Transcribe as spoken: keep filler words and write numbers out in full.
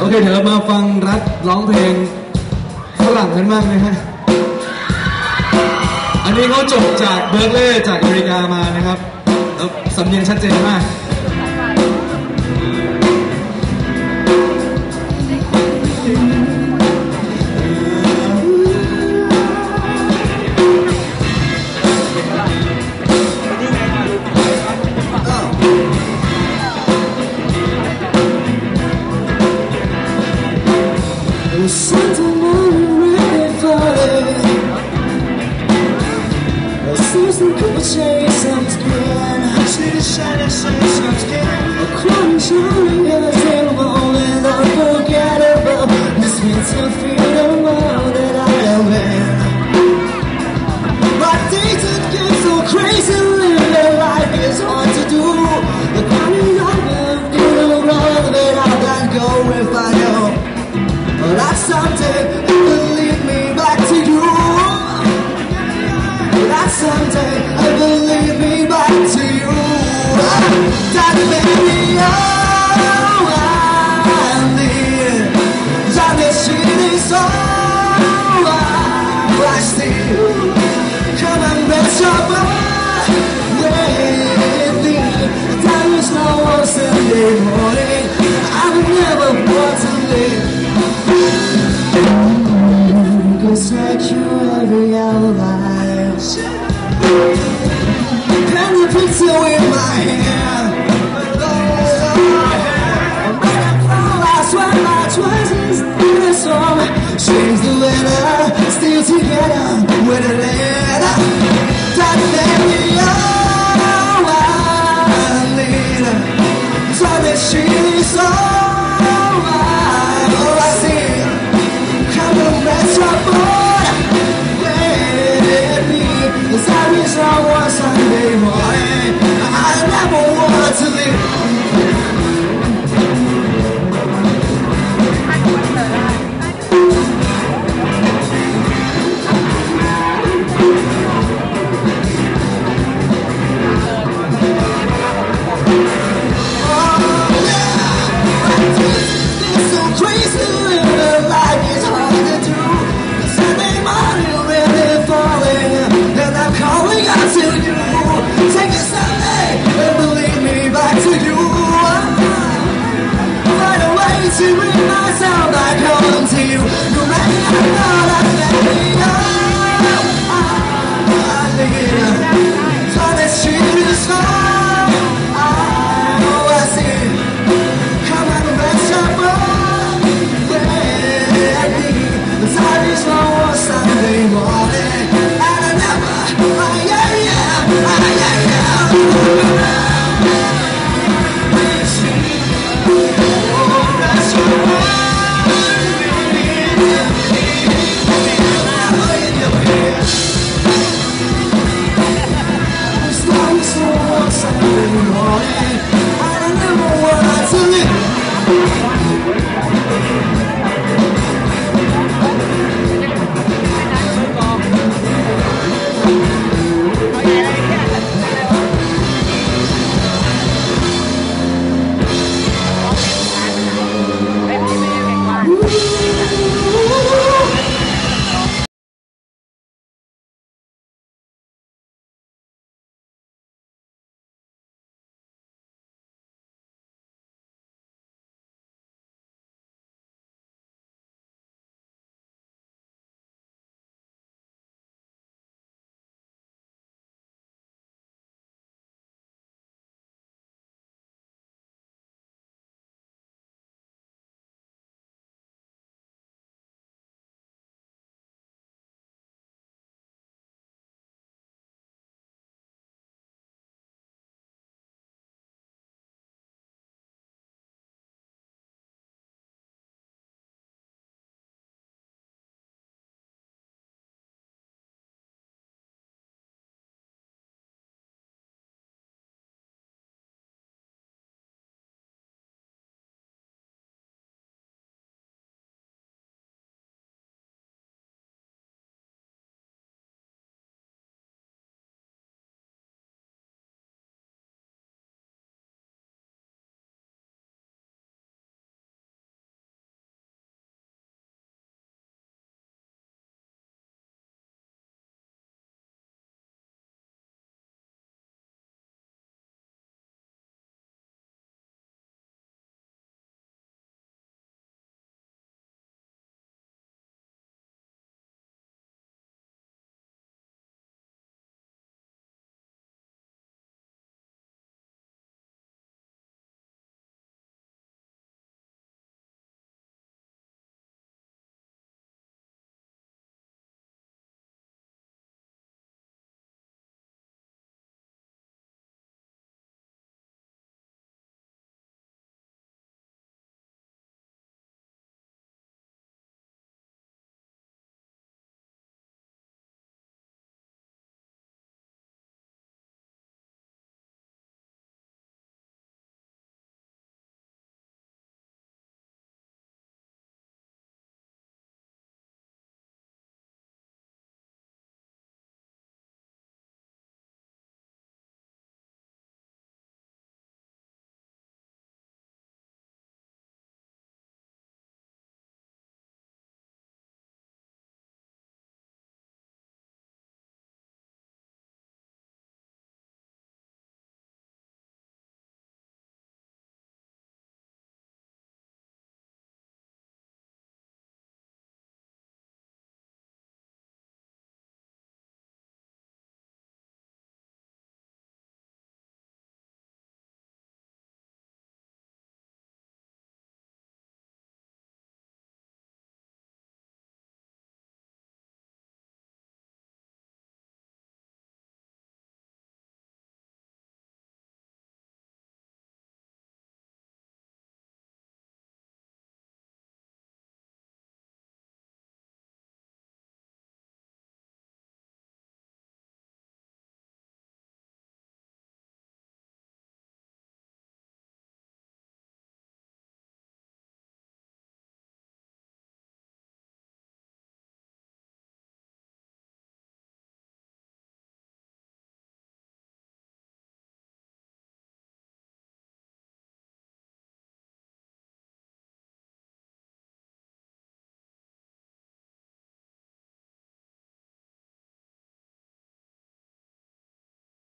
โอเคเดี๋ยวเรามาฟังรัฐร้องเพลงฝรั่งกันบ้างนะฮะอันนี้เขาจบจากเบิร์กลีย์จากอเมริกามานะครับแล้วสำเนียงชัดเจนมาก Chase some skin, she's shining, shades some skin. A crumb shining, a table, and unforgettable. This means to feel the world that I am in. My days that get so crazy, living life is hard to do. The climbing up and through the road that I can go if I know. But that someday it will lead me back to you. That someday I will lead me back to you. That baby, oh, I need. That machine is all I see. Come and rest your body with me. Time is now on Sunday morning. I would never want to live. Cause like you every hour life. And the picture in my hand. I swear my choices in a storm. Change the weather, still together with a letter. That baby, oh, I need. So that she is all I see. Come and rest your board. Cause I wish I was Sunday morning. I never want to live. Oh yeah, it's so crazy living life is hard to do. Sunday morning when they're falling. I'm calling out to you. Take a Sunday and believe me back to you. Find a way to bring myself back home to you. No matter how I baby, oh, I need. So that she is gone. Oh, I see. Come and rest your body, baby. The time is long on Sunday morning. I don't ever want to live.